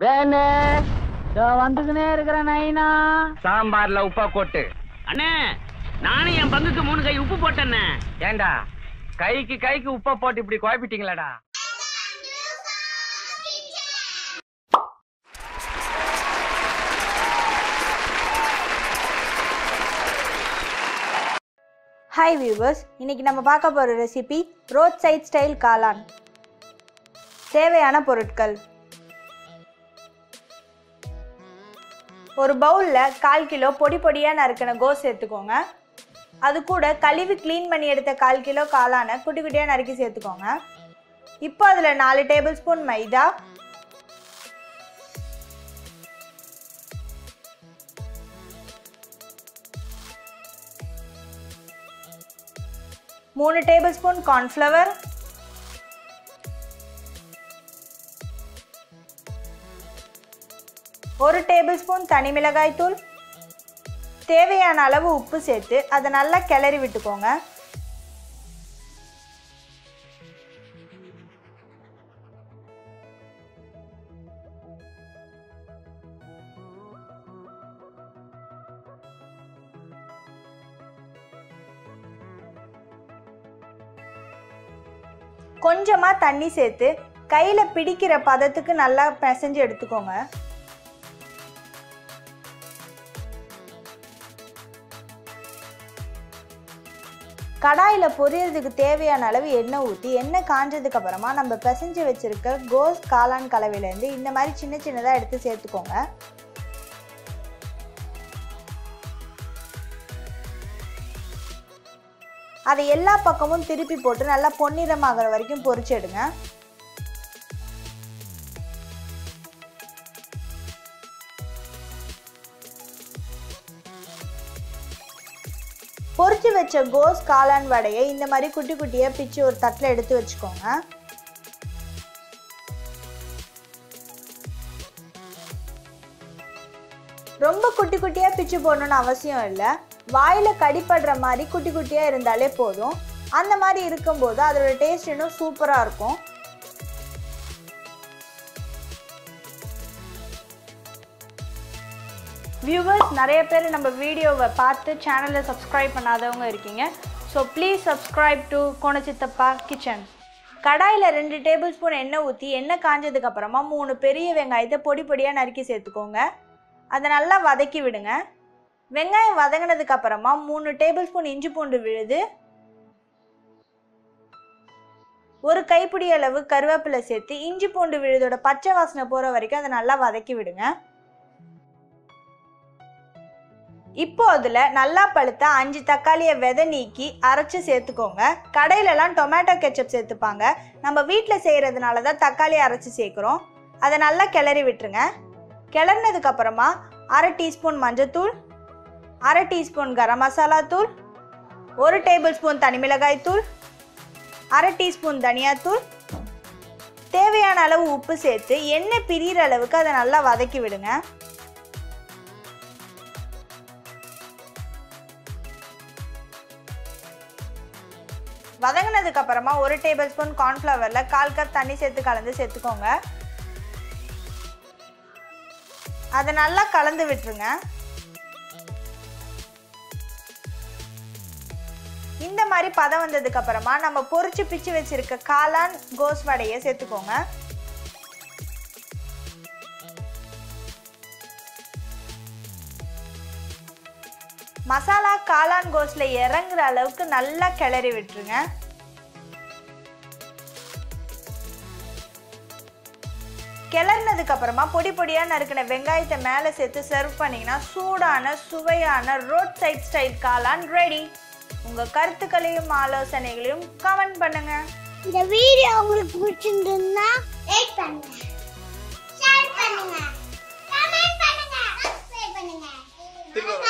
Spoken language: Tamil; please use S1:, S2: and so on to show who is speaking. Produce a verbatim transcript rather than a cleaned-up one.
S1: வேணே வந்துக்குனே இருக்கிற நைனா
S2: சாம்பார்ல உப்பா போட்டு.
S3: அண்ணே நானும் என் பங்குக்கு மூணு கை உப்பு போட்டேண்ணே.
S2: ஏண்டா கைக்கு கைக்கு உப்பா போட்டு இப்படி குழப்பிட்டீங்களாடா?
S4: ஹாய் வியூவர்ஸ், இன்னைக்கு நம்ம பார்க்க போகிற ரெசிபி ரோட் சைட் ஸ்டைல் காளான். தேவையான பொருட்கள்: ஒரு பவுலில் கால் கிலோ பொடி பொடியாக நறுக்கின கோஸ் சேர்த்துக்கோங்க. அது கூட கழுவி க்ளீன் பண்ணி எடுத்த கால் கிலோ காளானை குட்டி குட்டியாக நறுக்கி சேர்த்துக்கோங்க. இப்போ அதில் நாலு டேபிள் ஸ்பூன் மைதா, மூணு டேபிள் ஸ்பூன் கார்ன்ஃப்ளவர், ஒரு டேபிள் ஸ்பூன் தனி மிளகாய் தூள், தேவையான அளவு உப்பு சேர்த்து அதை நல்லா கிளறி விட்டுக்கோங்க. கொஞ்சமா தண்ணி சேர்த்து கையில பிடிக்கிற பதத்துக்கு நல்லா பிசைஞ்சு எடுத்துக்கோங்க. கடாயில பொரியறதுக்கு தேவையான அளவு எண்ணெய் ஊற்றி எண்ணெய் காஞ்சதுக்கு அப்புறமா நம்ம பிசைஞ்சு வச்சிருக்க கோஸ் காளான் கலவையிலேருந்து இந்த மாதிரி சின்ன சின்னதாக எடுத்து சேர்த்துக்கோங்க. அதை எல்லா பக்கமும் திருப்பி போட்டு நல்லா பொன்னிறமாகிற வரைக்கும் பொரிச்சு எடுங்க. பொரிச்சு வச்ச கோஸ் காளான் வடையை இந்த மாதிரி குட்டி குட்டியா பிச்சு ஒரு தட்டில் எடுத்து வச்சுக்கோங்க. ரொம்ப குட்டி குட்டியா பிச்சு போடணும்னு அவசியம் இல்லை. வாயில கடிப்படுற மாதிரி குட்டி குட்டியா இருந்தாலே போதும். அந்த மாதிரி இருக்கும்போது அதோட டேஸ்ட் இன்னும் சூப்பரா இருக்கும். வியூவர்ஸ், நிறைய பேர் நம்ம வீடியோவை பார்த்து சேனலை சப்ஸ்கிரைப் பண்ணாதவங்க இருக்கீங்க. So please subscribe to Konachithappa kitchen. கடாயில் ரெண்டு டேபிள் ஸ்பூன் எண்ணெய் ஊற்றி எண்ணெய் காஞ்சதுக்கு அப்புறமா மூணு பெரிய வெங்காயத்தை பொடி பொடியாக நறுக்கி சேர்த்துக்கோங்க. அதை நல்லா வதக்கி விடுங்க. வெங்காயம் வதங்கினதுக்கு அப்புறமா மூணு டேபிள் ஸ்பூன் இஞ்சி பூண்டு விழுது, ஒரு கைப்பிடி அளவு கருவேப்பிலை சேர்த்து இஞ்சி பூண்டு விழுதோட பச்சை வாசனை போற வரைக்கும் அதை நல்லா வதக்கி விடுங்க. இப்போ அதுல நல்லா பழுத்த அஞ்சு தக்காளியை விதை நீக்கி அரைச்சு சேர்த்துக்கோங்க. கடையிலலாம் டொமேட்டோ கெச்சப் சேர்த்துப்பாங்க. நம்ம வீட்டில் செய்யறதுனால தான் தக்காளி அரைச்சு சேர்க்குறோம். அதை நல்லா கிளறி விட்டுருங்க. கிளறினதுக்கு அப்புறமா அரை டீஸ்பூன் மஞ்சத்தூள், அரை டீஸ்பூன் கரம் மசாலா தூள், ஒரு டேபிள் ஸ்பூன் தனி மிளகாய் தூள், அரை டீஸ்பூன் தனியாத்தூள், தேவையான அளவு உப்பு சேர்த்து எண்ணெய் பிரிகிற அளவுக்கு அதை நல்லா வதக்கி விடுங்க. வதங்கினதுக்கு அப்புறமா ஒரு டேபிள் ஸ்பூன் கார்ன்ஃப்ளவர்ல கால் கப் தண்ணி சேர்த்து கலந்து சேர்த்துக்கோங்க. அதை நல்லா கலந்து விட்டுருங்க. இந்த மாதிரி பதம் வந்ததுக்கு அப்புறமா நம்ம பொரிச்சு பிச்சு வச்சிருக்க காளான் கோஸ் வடையை சேர்த்துக்கோங்க. மசாலா காளான் கோஸ்ல இறங்குற அளவுக்கு நல்லா கிளறி விட்டுருங்க. கிளறினதுக்கு அப்புறமா பொடி பொடியா நறுக்கின வெங்காயத்தை மேலே சேர்த்து சர்வ் பண்ணீங்கன்னா சூடான சுவையான ரோட் சைட் ஸ்டைல் காளான் ரெடி. உங்க கருத்துக்களையும் ஆலோசனைகளையும் கமெண்ட் பண்ணுங்க.
S5: இந்த வீடியோ உங்களுக்கு பிடிச்சிருந்தா லைக் பண்ணுங்க, ஷேர் பண்ணுங்க, கமெண்ட் பண்ணுங்க, சப்ஸ்கிரைப் பண்ணுங்க.